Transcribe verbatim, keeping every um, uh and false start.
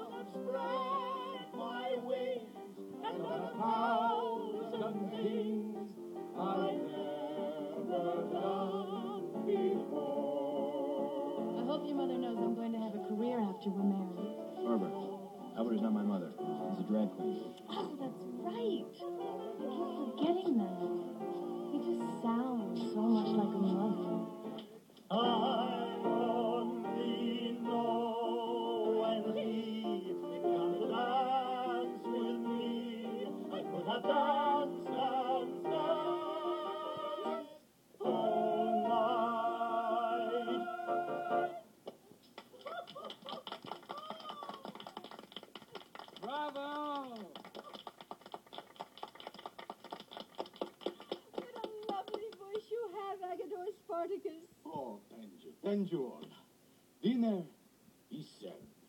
have spread my wings and done a thousand things I've never done before. I hope your mother knows I'm going to have a career after we're married. Barbara, Agador's not my mother. She's a drag queen. Oh, that's right. I keep forgetting that. He just sounds so much like a mother. I only know when he comes to dance with me, I could have danced, danced, danced all night. Bravo! What a lovely voice you have, Agador Spartacus. Oh, thank you. Thank you all. Dinner is served.